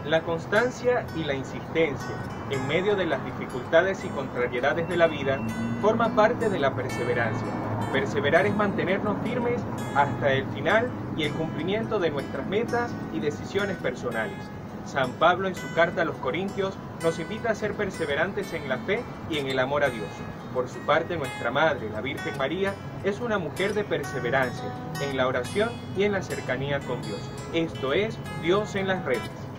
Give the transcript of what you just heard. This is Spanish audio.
La constancia y la insistencia en medio de las dificultades y contrariedades de la vida forma parte de la perseverancia. Perseverar es mantenernos firmes hasta el final y el cumplimiento de nuestras metas y decisiones personales. San Pablo en su carta a los Corintios nos invita a ser perseverantes en la fe y en el amor a Dios. Por su parte, nuestra Madre, la Virgen María, es una mujer de perseverancia en la oración y en la cercanía con Dios. Esto es Dios en las redes.